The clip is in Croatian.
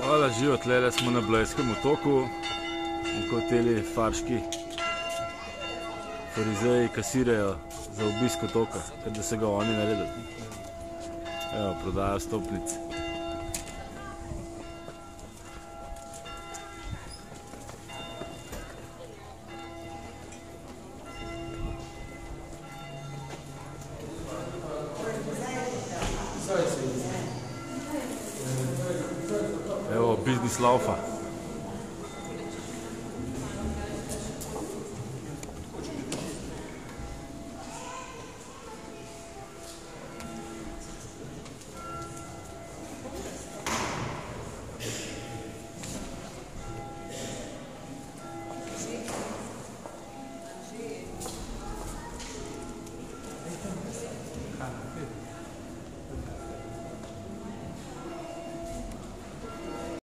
Hvala, živo, tlele smo na Blejskem otoku in kot teli farški farizeji kasirajo za obisk otoka, ker da se ga oni naredijo. Evo, prodajo stopnice. Evo, biznis laufa.